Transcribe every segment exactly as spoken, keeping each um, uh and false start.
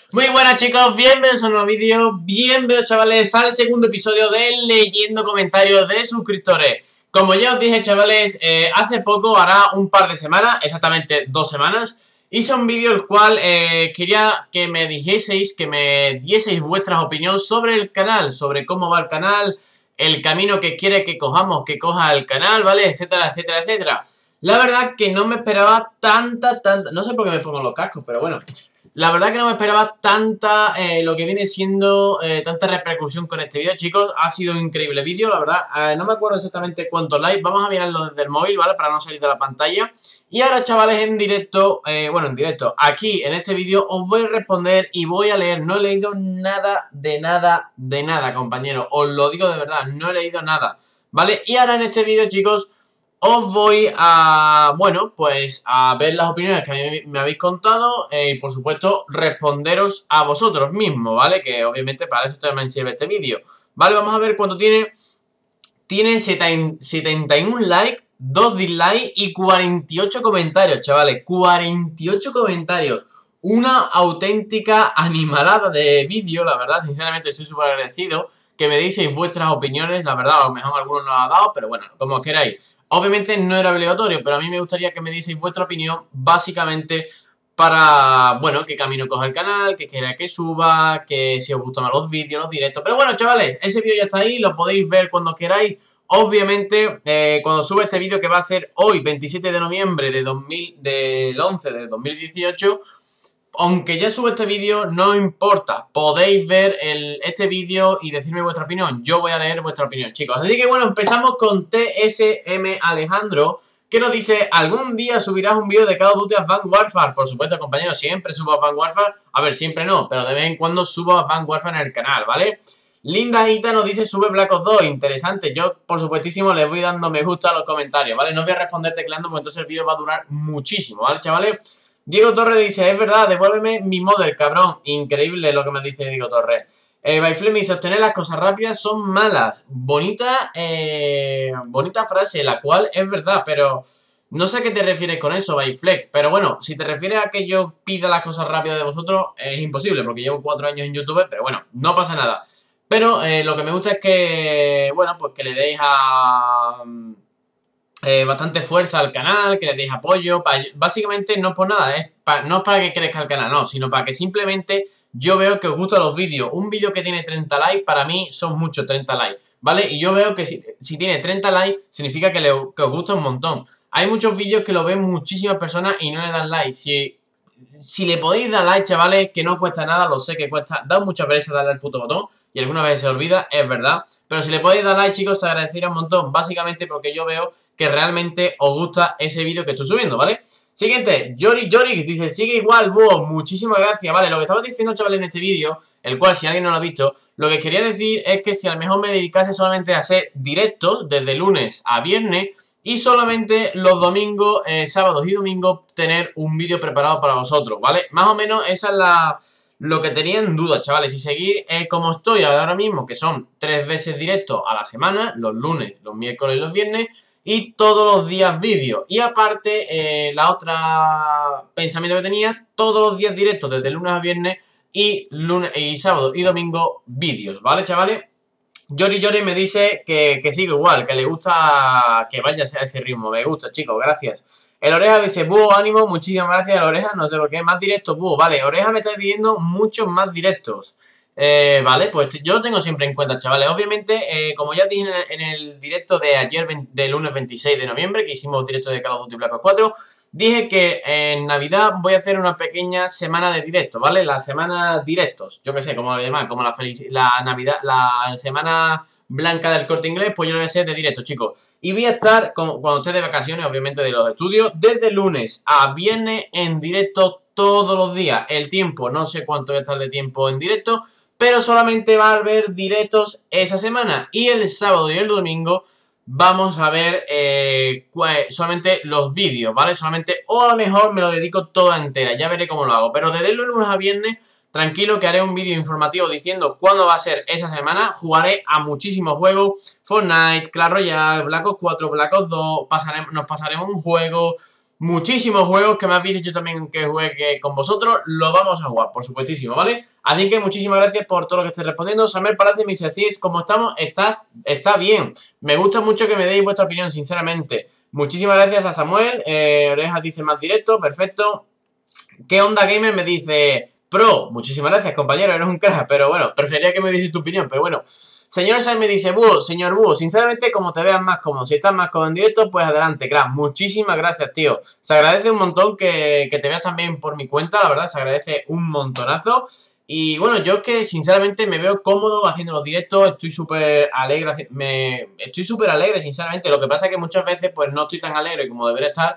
Muy buenas chicos, bienvenidos a un nuevo vídeo, bienvenidos chavales al segundo episodio de Leyendo Comentarios de Suscriptores. Como ya os dije chavales, eh, hace poco, hará un par de semanas, exactamente dos semanas, hice un vídeo el cual eh, quería que me dijeseis, que me dieseis vuestras opiniones sobre el canal, sobre cómo va el canal, el camino que quiere que cojamos, que coja el canal, ¿vale? Etcétera, etcétera, etcétera. La verdad que no me esperaba tanta, tanta, no sé por qué me pongo los cascos, pero bueno. La verdad que no me esperaba tanta, eh, lo que viene siendo, eh, tanta repercusión con este vídeo, chicos. Ha sido un increíble vídeo, la verdad. Eh, no me acuerdo exactamente cuántos likes. Vamos a mirarlo desde el móvil, ¿vale? Para no salir de la pantalla. Y ahora, chavales, en directo, eh, bueno, en directo, aquí, en este vídeo, os voy a responder y voy a leer. No he leído nada, de nada, de nada, compañeros. Os lo digo de verdad, no he leído nada, ¿vale? Y ahora en este vídeo, chicos, os voy a, bueno, pues a ver las opiniones que a mí me habéis contado eh, y por supuesto responderos a vosotros mismos, ¿vale? Que obviamente para eso también sirve este vídeo, ¿vale? Vamos a ver cuánto tiene. Tiene setenta y uno likes, dos dislikes y cuarenta y ocho comentarios, chavales. cuarenta y ocho comentarios. Una auténtica animalada de vídeo, la verdad, sinceramente estoy súper agradecido que me diseis vuestras opiniones, la verdad, a lo mejor algunos no lo han dado, pero bueno, como os queráis. Obviamente no era obligatorio, pero a mí me gustaría que me dieseis vuestra opinión, básicamente para, bueno, qué camino coja el canal, que queráis que suba, que si os gustan más los vídeos, los directos. Pero bueno, chavales, ese vídeo ya está ahí, lo podéis ver cuando queráis. Obviamente, eh, cuando suba este vídeo, que va a ser hoy, veintisiete de noviembre de dos mil, del once de dos mil dieciocho... Aunque ya subo este vídeo, no importa. Podéis ver el, este vídeo y decirme vuestra opinión. Yo voy a leer vuestra opinión, chicos. Así que bueno, empezamos con T S M Alejandro, que nos dice: ¿algún día subirás un vídeo de Call of Duty Advanced Warfare? Por supuesto, compañeros, siempre subo Advanced Warfare. A ver, siempre no, pero de vez en cuando subo Advanced Warfare en el canal, ¿vale? Linda Ita nos dice: sube Black Ops dos. Interesante. Yo, por supuestísimo, les voy dando me gusta a los comentarios, ¿vale? No voy a responder tecleando porque entonces el vídeo va a durar muchísimo, ¿vale, chavales? Diego Torres dice: es verdad, devuélveme mi modder, cabrón. Increíble lo que me dice Diego Torres. Eh, Byflame me dice: obtener las cosas rápidas son malas. Bonita, eh, bonita frase, la cual es verdad, pero no sé a qué te refieres con eso, Byflex. Pero bueno, si te refieres a que yo pida las cosas rápidas de vosotros, es imposible, porque llevo cuatro años en YouTube, pero bueno, no pasa nada. Pero eh, lo que me gusta es que, bueno, pues que le deis a... Eh, bastante fuerza al canal, que le deis apoyo. Pa, básicamente no es por nada, ¿eh? Pa, no es para que crezca el canal, no, sino para que simplemente yo veo que os gustan los vídeos. Un vídeo que tiene treinta likes, para mí son muchos treinta likes, ¿vale? Y yo veo que si, si tiene treinta likes, significa que, le, que os gusta un montón. Hay muchos vídeos que lo ven muchísimas personas y no le dan like. Si... Si le podéis dar like, chavales, que no cuesta nada, lo sé que cuesta, da muchas veces darle al puto botón y algunas veces se olvida, es verdad. Pero si le podéis dar like, chicos, se agradecería un montón, básicamente porque yo veo que realmente os gusta ese vídeo que estoy subiendo, ¿vale? Siguiente, Yori Yori dice: sigue igual, wow, muchísimas gracias, ¿vale? Lo que estaba diciendo, chavales, en este vídeo, el cual si alguien no lo ha visto, lo que quería decir es que si a lo mejor me dedicase solamente a hacer directos desde lunes a viernes, y solamente los domingos, eh, sábados y domingos, tener un vídeo preparado para vosotros, ¿vale? Más o menos esa es la, lo que tenía en duda, chavales. Y seguir eh, como estoy ahora mismo, que son tres veces directos a la semana, los lunes, los miércoles y los viernes, y todos los días vídeos. Y aparte, eh, la otra pensamiento que tenía, todos los días directos, desde lunes a viernes, y, lunes, y sábado y domingo, vídeos, ¿vale, chavales? Yori Yori me dice que, que sigue igual, que le gusta que vaya a ese ritmo. Me gusta, chicos, gracias. El Oreja dice: búho, ánimo, muchísimas gracias, el Oreja. No sé por qué, más directos, búho. Vale, Oreja me está pidiendo muchos más directos. Eh, vale, pues yo lo tengo siempre en cuenta, chavales. Obviamente, eh, como ya dije en el, en el directo de ayer, de lunes veintiséis de noviembre, que hicimos directo de Call of Duty Black Ops cuatro, dije que en Navidad voy a hacer una pequeña semana de directos, ¿vale? La semana directos, yo qué sé, como lo llaman, como la, feliz, la Navidad, la semana blanca del Corte Inglés, pues yo lo voy a hacer de directos, chicos. Y voy a estar, con, cuando esté de vacaciones, obviamente de los estudios, desde lunes a viernes en directo todos los días. El tiempo, no sé cuánto voy a estar de tiempo en directo, pero solamente va a haber directos esa semana. Y el sábado y el domingo vamos a ver eh, solamente los vídeos, ¿vale? Solamente, o a lo mejor me lo dedico toda entera, ya veré cómo lo hago. Pero desde el lunes a viernes, tranquilo que haré un vídeo informativo diciendo cuándo va a ser esa semana. Jugaré a muchísimos juegos: Fortnite, Clash Royale, Black Ops cuatro, Black Ops dos, pasaremos, nos pasaremos un juego, muchísimos juegos que me habéis dicho también que juegue con vosotros, lo vamos a jugar, por supuestísimo, ¿vale? Así que muchísimas gracias por todo lo que estéis respondiendo. Samuel Palacio me dice, así es como estamos, estás, está bien. Me gusta mucho que me deis vuestra opinión, sinceramente. Muchísimas gracias a Samuel. Eh, Orejas dice más directo, perfecto. ¿Qué onda gamer? Me dice, pro, muchísimas gracias compañero, eres un crack, pero bueno, preferiría que me dices tu opinión, pero bueno. Señor Sainz me dice, Búho, señor Búho, sinceramente como te veas más cómodo, si estás más cómodo en directo, pues adelante, crack. Muchísimas gracias, tío. Se agradece un montón que, que te veas también por mi cuenta, la verdad, se agradece un montonazo. Y bueno, yo es que sinceramente me veo cómodo haciendo los directos, estoy súper alegre, me, estoy súper alegre, sinceramente. Lo que pasa es que muchas veces pues no estoy tan alegre como debería estar.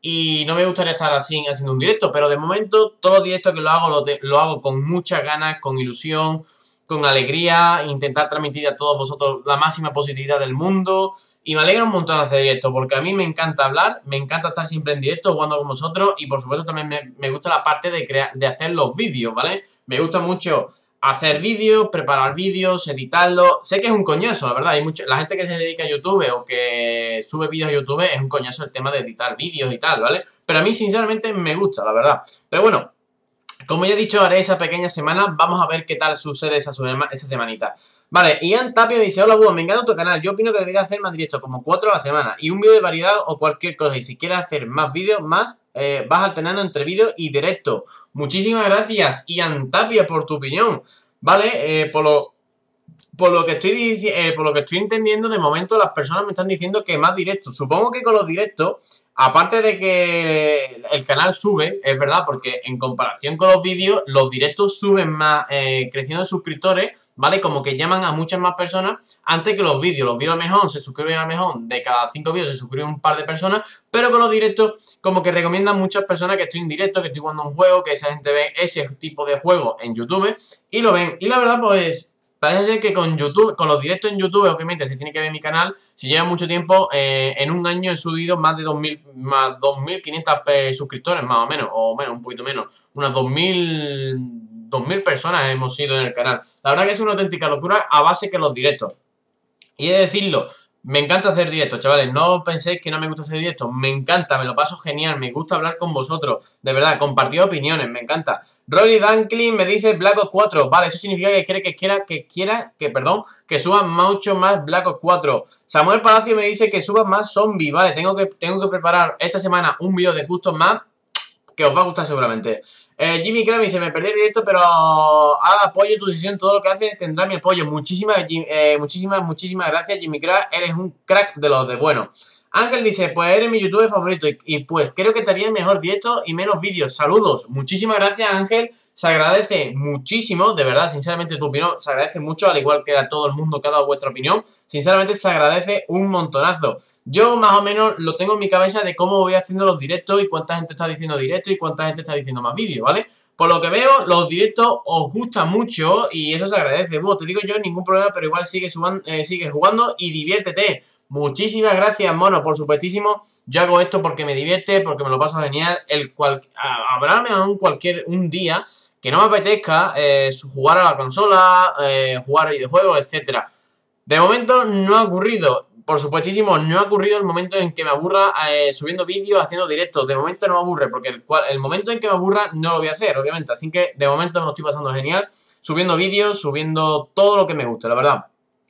Y no me gustaría estar así haciendo un directo, pero de momento todos los directos que lo hago, lo, te, lo hago con muchas ganas, con ilusión, con alegría, intentar transmitir a todos vosotros la máxima positividad del mundo. Y me alegra un montón hacer directo, porque a mí me encanta hablar, me encanta estar siempre en directo jugando con vosotros. Y por supuesto también me, me gusta la parte de, crear, de hacer los vídeos, ¿vale? Me gusta mucho hacer vídeos, preparar vídeos, editarlos. Sé que es un coñazo, la verdad. Hay mucha, la gente que se dedica a YouTube o que sube vídeos a YouTube es un coñazo el tema de editar vídeos y tal, ¿vale? Pero a mí sinceramente me gusta, la verdad. Pero bueno, como ya he dicho, haré esa pequeña semana. Vamos a ver qué tal sucede esa, esa semanita. Vale, Ian Tapia dice, hola Búho, me encanta tu canal. Yo opino que debería hacer más directos, como cuatro a la semana. Y un vídeo de variedad o cualquier cosa. Y si quieres hacer más vídeos, más, eh, vas alternando entre vídeos y directo. Muchísimas gracias, Ian Tapia, por tu opinión. Vale, eh, por lo... Por lo que estoy eh, por lo que estoy entendiendo, de momento las personas me están diciendo que más directos. Supongo que con los directos, aparte de que el canal sube, es verdad, porque en comparación con los vídeos, los directos suben más, eh, creciendo suscriptores, ¿vale? Como que llaman a muchas más personas antes que los vídeos. Los vídeos a lo mejor se suscriben a lo mejor, de cada cinco vídeos se suscriben un par de personas, pero con los directos como que recomiendan muchas personas que estoy en directo, que estoy jugando un juego, que esa gente ve ese tipo de juego en YouTube y lo ven. Y la verdad, pues... parece ser que con YouTube, con los directos en YouTube, obviamente se tiene que ver mi canal. Si lleva mucho tiempo, eh, en un año he subido más de dos mil, más dos mil quinientos eh, suscriptores, más o menos, o menos, un poquito menos. Unas dos mil, dos mil personas hemos sido en el canal. La verdad que es una auténtica locura a base que los directos. Y he de decirlo, me encanta hacer directos, chavales. No penséis que no me gusta hacer directos. Me encanta, me lo paso genial. Me gusta hablar con vosotros. De verdad, compartir opiniones, me encanta. Rolly Dunklin me dice Black Ops cuatro. Vale, eso significa que quiere que quiera, que quiera, que perdón, que suba mucho más Black Ops cuatro. Samuel Palacio me dice que suba más zombies. Vale, tengo que, tengo que preparar esta semana un vídeo de custom más que os va a gustar seguramente. Eh, Jimmy Krabby, se me perdió el directo, pero ah, apoyo tu decisión, todo lo que haces tendrá mi apoyo. Muchísimas, eh, muchísimas, muchísimas gracias, Jimmy Krabby, eres un crack de los de bueno. Ángel dice, pues eres mi youtuber favorito y, y pues creo que te haría mejor directo y menos vídeos. Saludos, muchísimas gracias Ángel, se agradece muchísimo, de verdad, sinceramente tu opinión se agradece mucho, al igual que a todo el mundo que ha dado vuestra opinión, sinceramente se agradece un montonazo. Yo más o menos lo tengo en mi cabeza de cómo voy haciendo los directos y cuánta gente está diciendo directo y cuánta gente está diciendo más vídeos, ¿vale? Por lo que veo, los directos os gustan mucho y eso se agradece. Bueno, te digo yo, ningún problema, pero igual sigue, suban, eh, sigue jugando y diviértete. Muchísimas gracias, mono, por supuestísimo. Yo hago esto porque me divierte, porque me lo paso genial. El cual, habrá un cualquier un día que no me apetezca eh, jugar a la consola, eh, jugar a videojuegos, etcétera. De momento no ha ocurrido. Por supuestísimo, no ha ocurrido el momento en que me aburra eh, subiendo vídeos, haciendo directos. De momento no me aburre, porque el, cual, el momento en que me aburra no lo voy a hacer, obviamente. Así que de momento me lo estoy pasando genial, subiendo vídeos, subiendo todo lo que me guste, la verdad.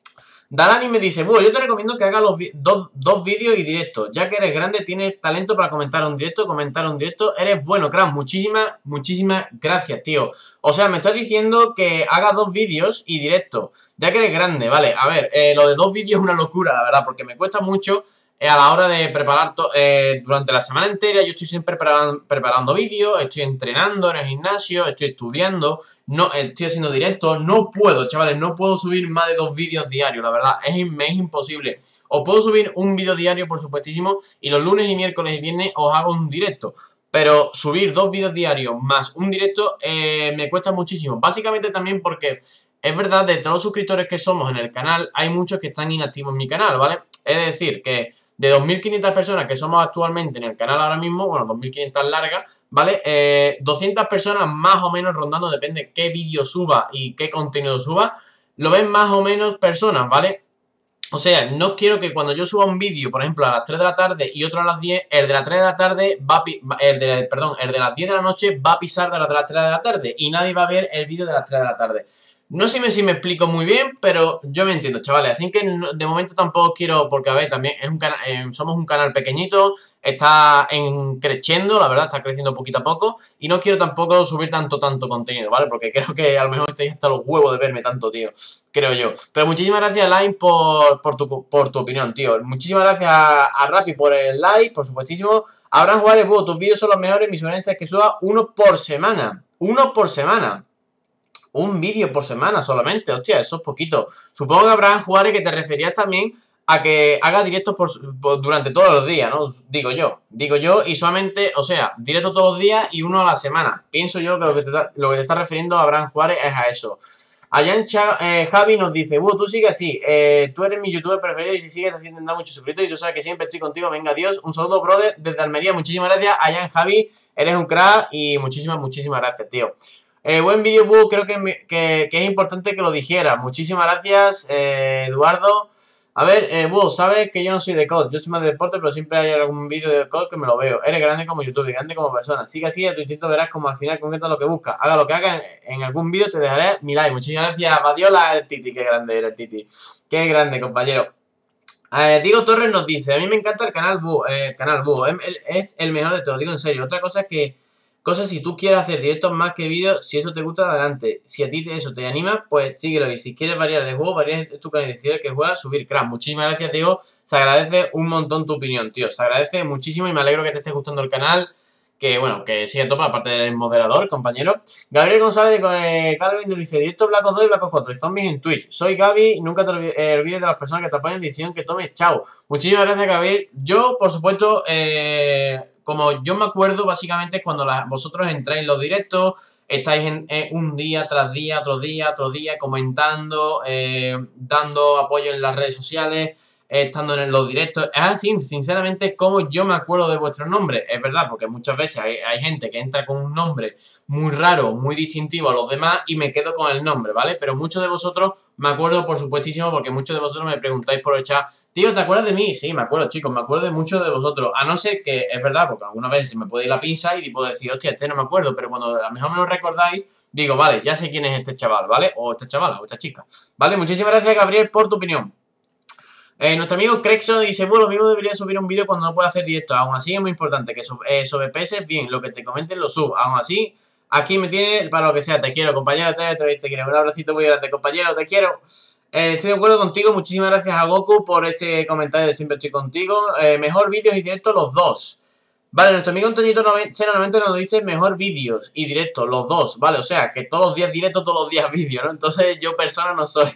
Dalani me dice, bueno, yo te recomiendo que hagas los dos, dos vídeos y directos. Ya que eres grande, tienes talento para comentar un directo, comentar un directo. Eres bueno, crack. Muchísimas, muchísimas gracias, tío. O sea, me estás diciendo que haga dos vídeos y directo. Ya que eres grande, vale. A ver, eh, lo de dos vídeos es una locura, la verdad, porque me cuesta mucho eh, a la hora de preparar eh, durante la semana entera. Yo estoy siempre preparando, preparando vídeos, estoy entrenando en el gimnasio, estoy estudiando, no estoy haciendo directos. No puedo, chavales, no puedo subir más de dos vídeos diarios, la verdad, es, me es imposible. Os puedo subir un vídeo diario, por supuestísimo, y los lunes y miércoles y viernes os hago un directo. Pero subir dos vídeos diarios más un directo eh, me cuesta muchísimo. Básicamente también porque es verdad, de todos los suscriptores que somos en el canal, hay muchos que están inactivos en mi canal, ¿vale? Es decir, que de dos mil quinientas personas que somos actualmente en el canal ahora mismo, bueno, dos mil quinientas largas, ¿vale? Eh, doscientas personas más o menos rondando, depende qué vídeo suba y qué contenido suba, lo ven más o menos personas, ¿vale? O sea, no quiero que cuando yo suba un vídeo, por ejemplo, a las tres de la tarde y otro a las diez, el de las tres de la tarde va a el de, perdón, el de las diez de la noche va a pisar de las de las tres de la tarde y nadie va a ver el vídeo de las tres de la tarde. No sé si me explico muy bien, pero yo me entiendo, chavales. Así que no, de momento tampoco quiero, porque a ver, también es un canal, eh, somos un canal pequeñito, está en creciendo, la verdad, está creciendo poquito a poco. Y no quiero tampoco subir tanto, tanto contenido, ¿vale? Porque creo que a lo mejor estáis hasta los huevos de verme tanto, tío. Creo yo. Pero muchísimas gracias, Line, por, por, tu, por tu opinión, tío. Muchísimas gracias a, a Rappi por el like, por supuestísimo. Abraham Juárez, bueno, tus vídeos son los mejores. Mi sugerencia es que suba uno por semana. Uno por semana. Un vídeo por semana solamente, hostia, eso es poquito. Supongo que Abraham Juárez que te referías también a que haga directos por, por, durante todos los días, ¿no? Digo yo, digo yo, y solamente, o sea, directo todos los días y uno a la semana. Pienso yo que lo que te, lo que te está refiriendo a Abraham Juárez es a eso. Allá en Cha, eh, Javi nos dice, bueno, tú sigues así, eh, tú eres mi youtuber preferido y si sigues así tendrás muchos suscritos y tú sabes que siempre estoy contigo, venga, adiós, un saludo, brother, desde Almería, muchísimas gracias, allá en Javi, eres un crack y muchísimas, muchísimas gracias, tío. Eh, buen vídeo, Bu, creo que, que, que es importante que lo dijera. Muchísimas gracias, eh, Eduardo. A ver, eh, Bu, sabes que yo no soy de C O D, yo soy más de deporte, pero siempre hay algún vídeo de C O D que me lo veo. Eres grande como youtuber, grande como persona. Sigue así, a tu instinto verás como al final concreta lo que busca. Haga lo que haga, en, en algún vídeo te dejaré mi like. Muchísimas gracias, Badiola, el Titi, qué grande era el Titi. Qué grande, compañero. Eh, Diego Torres nos dice, a mí me encanta el canal Bu, eh, canal Bu, es, es el mejor de todos, lo digo en serio. Otra cosa es que Cosas, si tú quieres hacer directos más que vídeos, si eso te gusta, adelante. Si a ti eso te anima, pues síguelo. Y si quieres variar de juego, variar tu canal y decidir que juegas, subir crack. Muchísimas gracias, Diego. Se agradece un montón tu opinión, tío. Se agradece muchísimo y me alegro que te esté gustando el canal. Que bueno, que siga topa, aparte del moderador, compañero. Gabriel González de Calvin nos dice: directo Black Ops dos y Black Ops cuatro y zombies en Twitch. Soy Gaby, nunca te olvides, eh, olvides de las personas que te apoyan, decisión que tomes. Chao. Muchísimas gracias, Gabriel. Yo, por supuesto, eh. Como yo me acuerdo, básicamente, cuando la, vosotros entráis en los directos, estáis en, eh, un día tras día, otro día, otro día, comentando, eh, dando apoyo en las redes sociales, eh, estando en los directos. Es así, sinceramente, como yo me acuerdo de vuestros nombres. Es verdad, porque muchas veces hay, hay gente que entra con un nombre muy raro, muy distintivo a los demás y me quedo con el nombre, ¿vale? Pero muchos de vosotros me acuerdo, por supuestísimo, porque muchos de vosotros me preguntáis por el chat: tío, ¿te acuerdas de mí? Sí, me acuerdo, chicos, me acuerdo de muchos de vosotros. A no ser que, es verdad, porque algunas veces se me puede ir la pinza y puedo decir, hostia, este no me acuerdo, pero cuando a lo mejor me lo recordáis, digo, vale, ya sé quién es este chaval, ¿vale? O esta chavala, o esta chica. Vale, muchísimas gracias, Gabriel, por tu opinión. Eh, nuestro amigo Crexo dice, bueno, lo mismo debería subir un vídeo cuando no pueda hacer directo. Aún así es muy importante que eh, sobre P S, bien, lo que te comenten lo subo. Aún así, aquí me tiene para lo que sea. Te quiero, compañero, te, te, te quiero. Un abracito muy grande, compañero, te quiero. Eh, estoy de acuerdo contigo, muchísimas gracias a Goku por ese comentario de siempre estoy contigo. Eh, mejor vídeos y directos los dos. Vale, nuestro amigo Antonito cero noventa nos dice mejor vídeos y directos, los dos, vale, o sea, que todos los días directos, todos los días vídeos, ¿no? Entonces yo persona no soy.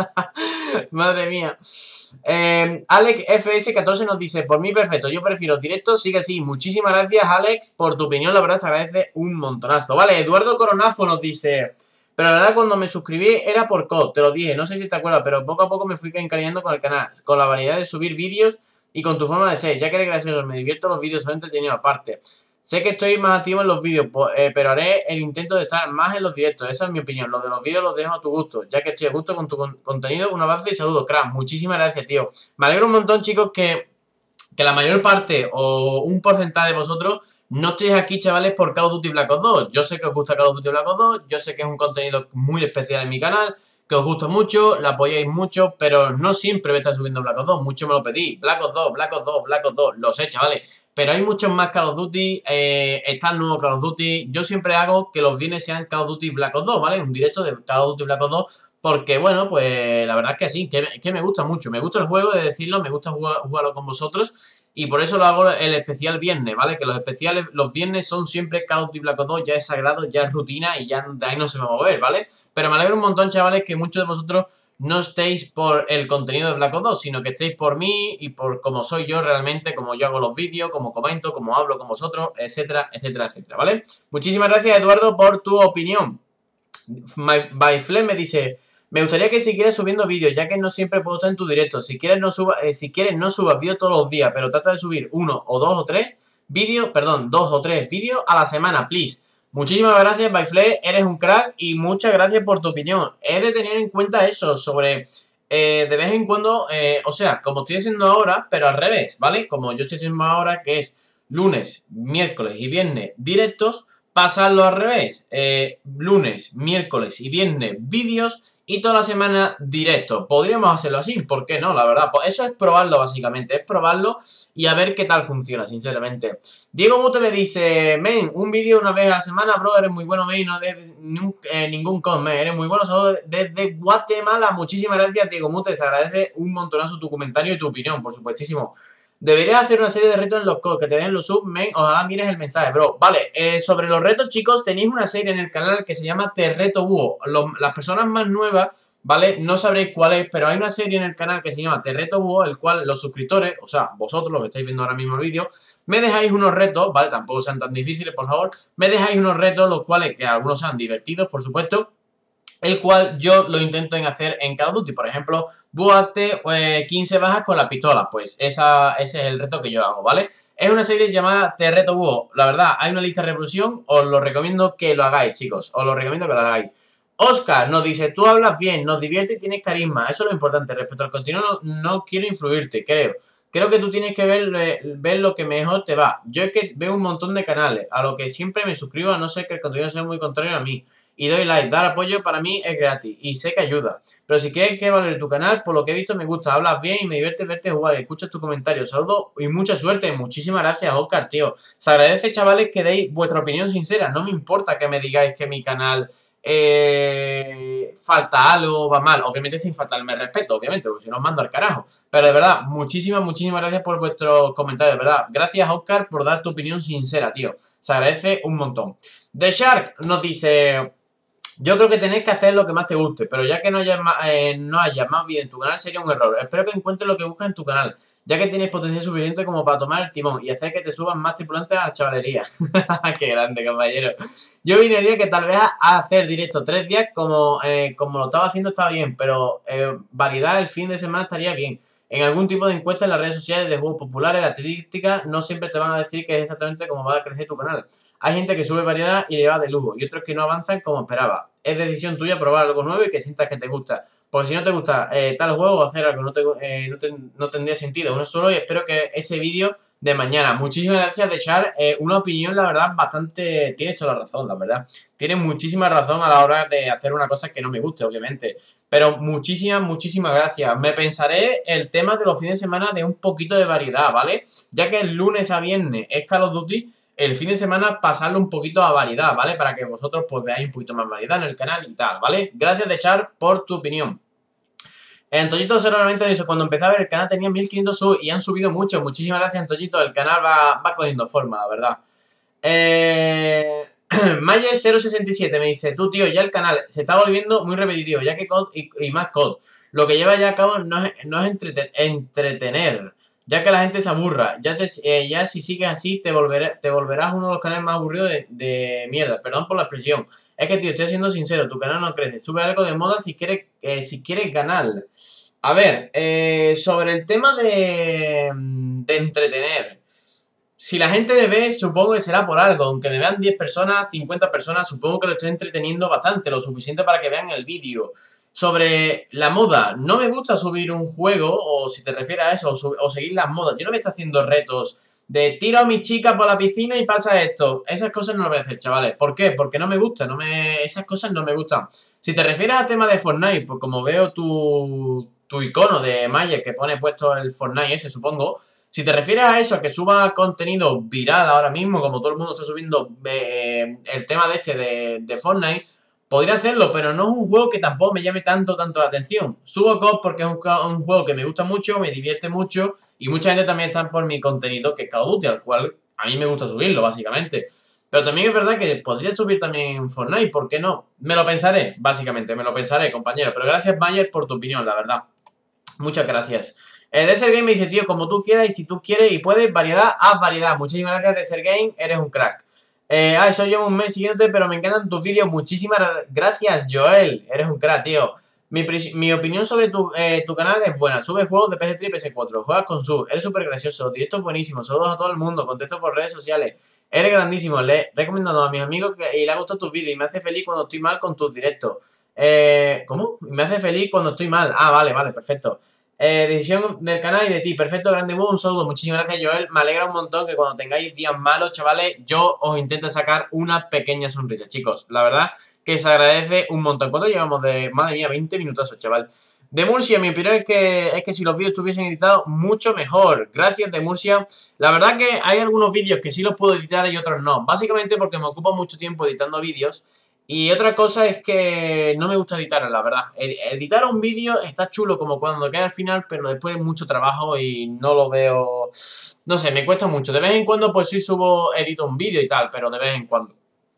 Madre mía. Eh, Alex F S catorce nos dice, por mí perfecto, yo prefiero directos, sigue así. Muchísimas gracias, Alex, por tu opinión, la verdad se agradece un montonazo. Vale, Eduardo Coronafo nos dice, pero la verdad cuando me suscribí era por C O D, te lo dije, no sé si te acuerdas, pero poco a poco me fui encariñando con el canal, con la variedad de subir vídeos y con tu forma de ser, ya que eres gracioso, me divierto, los vídeos son entretenidos aparte. Sé que estoy más activo en los vídeos, eh, pero haré el intento de estar más en los directos, esa es mi opinión. Los de los vídeos los dejo a tu gusto, ya que estoy a gusto con tu con contenido. Un abrazo y saludos, crack. Muchísimas gracias, tío. Me alegro un montón, chicos, que, que la mayor parte o un porcentaje de vosotros no estéis aquí, chavales, por Call of Duty Black Ops dos. Yo sé que os gusta Call of Duty Black Ops dos, yo sé que es un contenido muy especial en mi canal, que os gusta mucho, la apoyáis mucho, pero no siempre voy a estar subiendo Black Ops dos, mucho me lo pedí, Black Ops dos, Black Ops dos, Black Ops dos, lo sé, chavales, pero hay muchos más Call of Duty, eh, está el nuevo Call of Duty, yo siempre hago que los viernes sean Call of Duty Black Ops dos, ¿vale? Un directo de Call of Duty Black Ops dos, porque, bueno, pues la verdad es que sí, que, que me gusta mucho, me gusta el juego, de decirlo, me gusta jugar, jugarlo con vosotros. Y por eso lo hago el especial viernes, ¿vale? Que los especiales, los viernes son siempre Call of Duty Black Ops dos, ya es sagrado, ya es rutina y ya de ahí no se va a mover, ¿vale? Pero me alegro un montón, chavales, que muchos de vosotros no estéis por el contenido de Black Ops dos, sino que estéis por mí y por cómo soy yo realmente, cómo yo hago los vídeos, cómo comento, cómo hablo con vosotros, etcétera, etcétera, etcétera, ¿vale? Muchísimas gracias, Eduardo, por tu opinión. Byfle me dice... Me gustaría que siguieras subiendo vídeos, ya que no siempre puedo estar en tu directo. Si quieres no suba, eh, si quieres no subas vídeos todos los días, pero trata de subir uno o dos o tres vídeos, perdón, dos o tres vídeos a la semana, please. Muchísimas gracias, Byfle, eres un crack y muchas gracias por tu opinión. He de tener en cuenta eso, sobre eh, de vez en cuando, eh, o sea, como estoy haciendo ahora, pero al revés, ¿vale? Como yo estoy haciendo ahora, que es lunes, miércoles y viernes directos, pasarlo al revés. Eh, lunes, miércoles y viernes vídeos y toda la semana directo. Podríamos hacerlo así, ¿por qué no? La verdad, pues eso es probarlo básicamente, es probarlo y a ver qué tal funciona, sinceramente. Diego Mute me dice, men, un vídeo una vez a la semana, bro, eres muy bueno, men, no de eh, ningún con, men, eres muy bueno, saludos desde Guatemala. Muchísimas gracias, Diego Mute, se agradece un montonazo tu comentario y tu opinión, por supuestísimo. Deberías hacer una serie de retos en los codes que te den los subs, men. Ojalá mires el mensaje, bro. Vale, eh, sobre los retos, chicos, tenéis una serie en el canal que se llama Te Reto Búho. Los, las personas más nuevas, ¿vale? No sabréis cuál es, pero hay una serie en el canal que se llama Te Reto Búho, el cual los suscriptores, o sea, vosotros, los que estáis viendo ahora mismo el vídeo, me dejáis unos retos, ¿vale? Tampoco sean tan difíciles, por favor. Me dejáis unos retos, los cuales, que algunos sean divertidos, por supuesto, el cual yo lo intento en hacer en Call of Duty. Por ejemplo, búhate eh, quince bajas con la pistola. Pues esa, ese es el reto que yo hago, ¿vale? Es una serie llamada Te Reto Búho. La verdad, hay una lista de reproducción. Os lo recomiendo que lo hagáis, chicos. Os lo recomiendo que lo hagáis. Oscar nos dice, tú hablas bien, nos divierte y tienes carisma. Eso es lo importante. Respecto al contenido, no, no quiero influirte, creo. Creo que tú tienes que ver, eh, ver lo que mejor te va. Yo es que veo un montón de canales, a lo que siempre me suscribo, a no ser que el contenido sea muy contrario a mí. Y doy like, dar apoyo para mí es gratis y sé que ayuda. Pero si quieres que valore tu canal, por lo que he visto me gusta, hablas bien y me divierte verte jugar, escuchas tus comentarios. Saludos y mucha suerte. Muchísimas gracias, Oscar, tío. Se agradece, chavales, que deis vuestra opinión sincera. No me importa que me digáis que mi canal eh, falta algo o va mal. Obviamente sin faltarme el respeto, obviamente, porque si no os mando al carajo. Pero de verdad, muchísimas, muchísimas gracias por vuestros comentarios, de verdad. Gracias, Oscar, por dar tu opinión sincera, tío. Se agradece un montón. The Shark nos dice... Yo creo que tenéis que hacer lo que más te guste, pero ya que no haya, eh, no haya más bien en tu canal sería un error. Espero que encuentres lo que buscas en tu canal, ya que tienes potencial suficiente como para tomar el timón y hacer que te suban más tripulantes a la chavalería. Qué grande, compañero. Yo vinaría que tal vez a hacer directo tres días como, eh, como lo estaba haciendo estaba bien, pero eh, variedad el fin de semana estaría bien. En algún tipo de encuesta en las redes sociales de juegos populares, las estadísticas no siempre te van a decir que es exactamente cómo va a crecer tu canal. Hay gente que sube variedad y le va de lujo, y otros que no avanzan como esperaba. Es decisión tuya probar algo nuevo y que sientas que te gusta. Porque si no te gusta eh, tal juego o hacer algo no, te, eh, no, te, no tendría sentido. Uno solo, y espero que ese vídeo de mañana. Muchísimas gracias de echar eh, una opinión, la verdad, bastante... Tienes toda la razón, la verdad. Tienes muchísima razón a la hora de hacer una cosa que no me guste, obviamente. Pero muchísimas, muchísimas gracias. Me pensaré el tema de los fines de semana de un poquito de variedad, ¿vale? Ya que el lunes a viernes es Call of Duty, el fin de semana pasarlo un poquito a variedad, ¿vale? Para que vosotros pues veáis un poquito más variedad en el canal y tal, ¿vale? Gracias de echar por tu opinión. Antoñito cero noventa dice, cuando empecé a ver el canal tenía mil quinientos subs y han subido mucho. Muchísimas gracias, Antoñito. El canal va, va cogiendo forma, la verdad. Eh... Mayer cero sesenta y siete me dice, tú, tío, ya el canal se está volviendo muy repetitivo, ya que C O D y, y más C O D. Lo que lleva ya a cabo no es, no es entreten entretener, ya que la gente se aburra. Ya, te, eh, ya si sigues así, te, volveré, te volverás uno de los canales más aburridos de, de mierda. Perdón por la expresión. Es que, tío, estoy siendo sincero, tu canal no crece. Sube algo de moda si quieres, eh, si quieres ganar. A ver, eh, sobre el tema de, de entretener. Si la gente me ve, supongo que será por algo. Aunque me vean diez personas, cincuenta personas, supongo que lo estoy entreteniendo bastante, lo suficiente para que vean el vídeo. Sobre la moda, no me gusta subir un juego, o si te refieres a eso, o, o seguir las modas. Yo no me estoy haciendo retos de tiro a mi chica por la piscina y pasa esto. Esas cosas no lo voy a hacer, chavales. ¿Por qué? Porque no me gusta, no me... esas cosas no me gustan. Si te refieres a tema de Fortnite, pues como veo tu, tu icono de Mayer que pone puesto el Fortnite ese, supongo... Si te refieres a eso, a que suba contenido viral ahora mismo, como todo el mundo está subiendo eh, el tema de este de, de Fortnite, podría hacerlo, pero no es un juego que tampoco me llame tanto, tanto la atención. Subo C O D porque es un, un juego que me gusta mucho, me divierte mucho, y mucha gente también está por mi contenido, que es Call of Duty, al cual a mí me gusta subirlo, básicamente. Pero también es verdad que podría subir también Fortnite, ¿por qué no? Me lo pensaré, básicamente, me lo pensaré, compañero. Pero gracias, Mayer, por tu opinión, la verdad. Muchas gracias. Eh, Desergame me dice, tío, como tú quieras y si tú quieres y puedes, variedad, haz variedad. Muchísimas gracias, Desergame, eres un crack. Eh, ah, eso llevo un mes siguiéndote, pero me encantan tus vídeos. Muchísimas gracias, Joel, eres un crack, tío. Mi, mi opinión sobre tu, eh, tu canal es buena. Subes juegos de P S tres y P S cuatro. Juegas con sub. Eres súper gracioso. Directos buenísimos. Saludos a todo el mundo. Contesto por redes sociales. Eres grandísimo. Le he recomendado a mis amigos que, y le ha gustado tus vídeos. Y me hace feliz cuando estoy mal con tus directos. Eh, ¿Cómo? Me hace feliz cuando estoy mal. Ah, vale, vale, perfecto. Eh, decisión del canal y de ti. Perfecto, grande boom. Un saludo. Muchísimas gracias, Joel. Me alegra un montón que cuando tengáis días malos, chavales, yo os intente sacar una pequeña sonrisa, chicos. La verdad que se agradece un montón. ¿Cuánto llevamos de...? Madre mía, veinte minutazos, chaval. De Murcia, mi opinión es que, es que si los vídeos estuviesen editados, mucho mejor. Gracias, de Murcia. La verdad que hay algunos vídeos que sí los puedo editar y otros no. Básicamente porque me ocupo mucho tiempo editando vídeos. Y otra cosa es que no me gusta editar, la verdad. Editar un vídeo está chulo como cuando queda al final, pero después es mucho trabajo y no lo veo... No sé, me cuesta mucho. De vez en cuando pues sí subo, edito un vídeo y tal, pero de vez en cuando.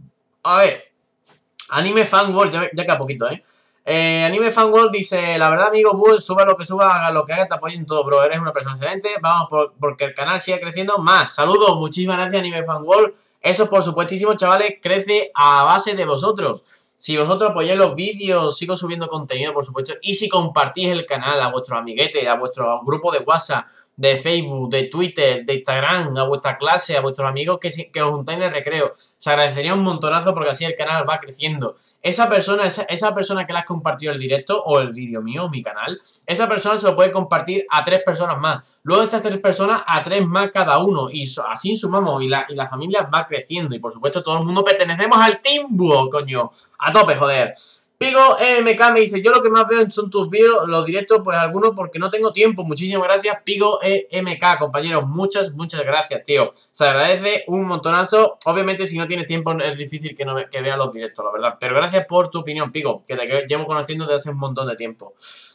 A ver... Anime Fan World, ya, ya queda poquito, ¿eh? eh Anime Fan World dice: la verdad, amigo, Bull, suba lo que suba, haga lo que haga, te apoyo en todo, bro. Eres una persona excelente. Vamos por, porque el canal siga creciendo más. Saludos, muchísimas gracias, Anime Fan World. Eso, por supuestísimo, chavales, crece a base de vosotros. Si vosotros apoyáis los vídeos, sigo subiendo contenido, por supuesto. Y si compartís el canal a vuestros amiguetes, a vuestro grupo de WhatsApp, de Facebook, de Twitter, de Instagram, a vuestra clase, a vuestros amigos que, que os juntáis en el recreo. Se agradecería un montonazo porque así el canal va creciendo. Esa persona, esa, esa persona que le has compartido el directo o el vídeo mío, mi canal, esa persona se lo puede compartir a tres personas más. Luego estas tres personas a tres más cada uno. Y so, así sumamos y la, y la familia va creciendo. Y por supuesto todo el mundo pertenecemos al Team Búho, coño. A tope, joder. Pigo M K me dice: yo lo que más veo son tus vídeos, los directos, pues algunos porque no tengo tiempo. Muchísimas gracias, Pigo M K, compañeros. Muchas, muchas gracias, tío. Se agradece un montonazo. Obviamente, si no tienes tiempo, es difícil que, no, que veas los directos, la verdad. Pero gracias por tu opinión, Pigo, que te llevo conociendo desde hace un montón de tiempo.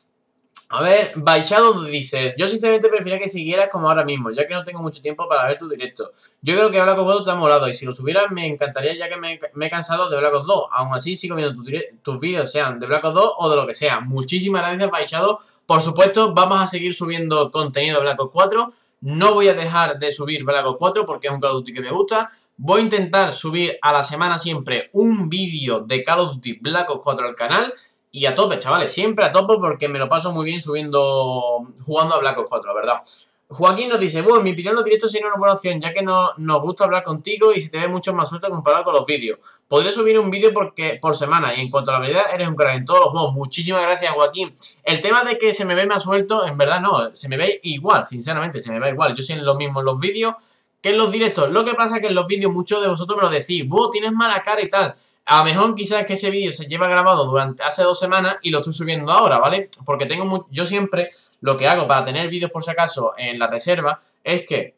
A ver, Baixado dice: yo sinceramente preferiría que siguieras como ahora mismo, ya que no tengo mucho tiempo para ver tu directo. Yo creo que Black Ops dos te ha molado y si lo subieras me encantaría, ya que me, me he cansado de Black Ops dos. Aún así sigo viendo tu, tus vídeos, sean de Black Ops dos o de lo que sea. Muchísimas gracias, Baixado. Por supuesto, vamos a seguir subiendo contenido de Black Ops cuatro. No voy a dejar de subir Black Ops cuatro porque es un Call of Duty que me gusta. Voy a intentar subir a la semana siempre un vídeo de Call of Duty Black Ops cuatro al canal. Y a tope, chavales, siempre a tope porque me lo paso muy bien subiendo, jugando a Black Ops cuatro, la verdad. Joaquín nos dice: bueno, en mi opinión los directos serían una buena opción, ya que no, nos gusta hablar contigo y se te ve mucho más suelto comparado con los vídeos. Podré subir un vídeo porque por semana y en cuanto a la verdad, eres un crack en todos los juegos. Muchísimas gracias, Joaquín. El tema de que se me ve más suelto, en verdad no, se me ve igual, sinceramente, se me ve igual. Yo soy lo mismo en los vídeos que en los directos. Lo que pasa es que en los vídeos muchos de vosotros me lo decís: vos tienes mala cara y tal. A lo mejor quizás que ese vídeo se lleva grabado durante hace dos semanas y lo estoy subiendo ahora, ¿vale? Porque tengo muy, yo siempre lo que hago para tener vídeos por si acaso en la reserva es que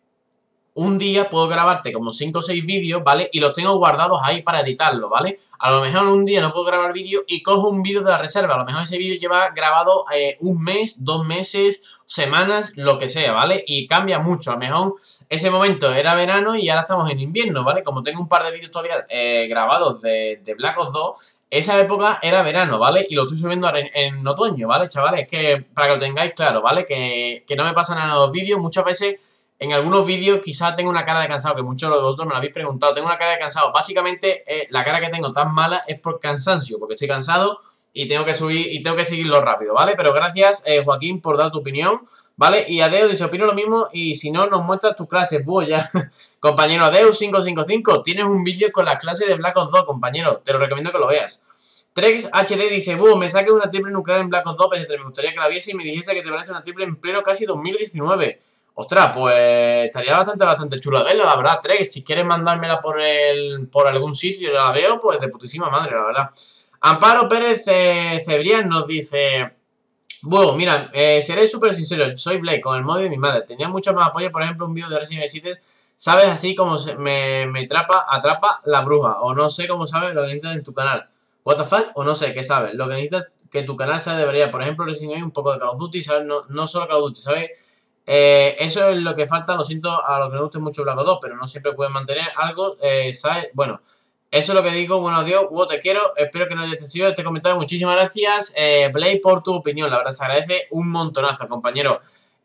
un día puedo grabarte como cinco o seis vídeos, ¿vale? Y los tengo guardados ahí para editarlo, ¿vale? A lo mejor un día no puedo grabar vídeo y cojo un vídeo de la reserva. A lo mejor ese vídeo lleva grabado eh, un mes, dos meses, semanas, lo que sea, ¿vale? Y cambia mucho. A lo mejor ese momento era verano y ahora estamos en invierno, ¿vale? Como tengo un par de vídeos todavía eh, grabados de, de Black Ops dos, esa época era verano, ¿vale? Y lo estoy subiendo en, en otoño, ¿vale, chavales? Es que para que lo tengáis claro, ¿vale? Que, que no me pasa nada en los vídeos. Muchas veces en algunos vídeos quizás tengo una cara de cansado, que muchos de vosotros me lo habéis preguntado. Tengo una cara de cansado. Básicamente, eh, la cara que tengo tan mala es por cansancio, porque estoy cansado y tengo que subir y tengo que seguirlo rápido, ¿vale? Pero gracias, eh, Joaquín, por dar tu opinión, ¿vale? Y Adeu dice: opino lo mismo y si no, nos muestras tus clases, vos ya. Compañero Adeu cinco cinco cinco, tienes un vídeo con las clases de Black Ops dos, compañero. Te lo recomiendo que lo veas. Trex H D dice: buh, me saqué una triple nuclear en Black Ops dos P S tres. Me gustaría que la viese y me dijese que te parece una triple en pleno casi dos mil diecinueve. Ostras, pues estaría bastante, bastante chulo verla, la verdad, Trex. Si quieres mandármela por el por algún sitio y la veo, pues de putísima madre, la verdad. Amparo Pérez eh, Cebrián nos dice: bueno, mira, eh, seré súper sincero, soy Blake con el móvil de mi madre. Tenía mucho más apoyo, por ejemplo, un vídeo de Resident Evil siete, sabes, así como se, me, me atrapa, atrapa la bruja. O no sé cómo sabes lo que necesitas en tu canal. What the fuck, o no sé, ¿qué sabes? Lo que necesitas que tu canal sea debería, por ejemplo, Resident Evil, un poco de Call of Duty, ¿sabes? No, no solo Call of Duty, ¿sabes? Eh, eso es lo que falta, lo siento a los que no guste mucho Black Ops dos, pero no siempre pueden mantener algo, eh, ¿sabes? Bueno, eso es lo que digo. Bueno, adiós, Hugo, te quiero, espero que no hayas sido este comentario. Muchísimas gracias, eh, Blade, por tu opinión, la verdad se agradece un montonazo, compañero.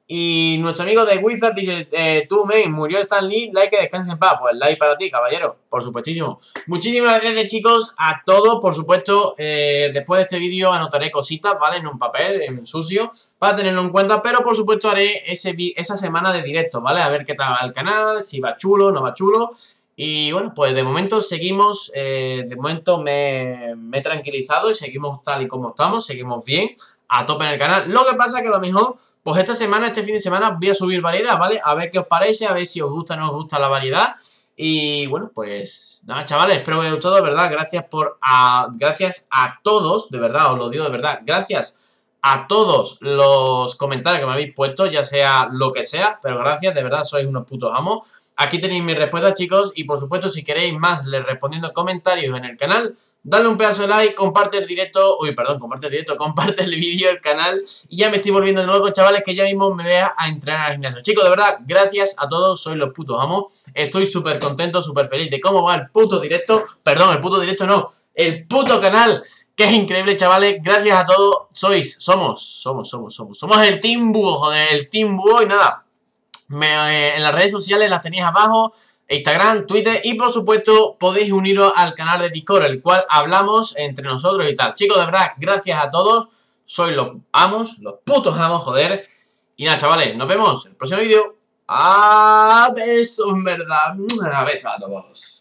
Y nuestro amigo de Wizard dice, eh, tú, men, murió Stan Lee, like, que descanse en paz. Pues like para ti, caballero, por supuestísimo. Muchísimas gracias, chicos, a todos. Por supuesto, eh, después de este vídeo anotaré cositas, ¿vale? En un papel, en sucio, para tenerlo en cuenta. Pero, por supuesto, haré ese esa semana de directo, ¿vale? A ver qué tal va el canal, si va chulo, no va chulo. Y bueno, pues de momento seguimos, eh, de momento me, me he tranquilizado y seguimos tal y como estamos, seguimos bien, a tope en el canal. Lo que pasa es que a lo mejor, pues esta semana, este fin de semana voy a subir variedad, ¿vale? A ver qué os parece, a ver si os gusta o no os gusta la variedad. Y bueno, pues nada, chavales, espero que os haya gustado, de verdad, gracias por, a, gracias a todos, de verdad, os lo digo de verdad, gracias a todos los comentarios que me habéis puesto, ya sea lo que sea, pero gracias, de verdad, sois unos putos amos. Aquí tenéis mis respuestas, chicos, y por supuesto, si queréis más les respondiendo en comentarios en el canal, dale un pedazo de like, comparte el directo, uy, perdón, comparte el directo, comparte el vídeo, el canal, y ya me estoy volviendo loco, chavales, que ya mismo me voy a entrenar al gimnasio. Chicos, de verdad, gracias a todos, sois los putos amos, estoy súper contento, súper feliz de cómo va el puto directo, perdón, el puto directo no, el puto canal, que es increíble, chavales, gracias a todos, sois, somos, somos, somos, somos, somos el Team Búho, joder, el Team Búho y nada. Me, eh, en las redes sociales las tenéis abajo, Instagram, Twitter y por supuesto podéis uniros al canal de Discord, el cual hablamos entre nosotros y tal. Chicos, de verdad, gracias a todos, sois los amos, los putos amos, joder. Y nada, chavales, nos vemos en el próximo vídeo. A besos, en verdad. A besos a todos.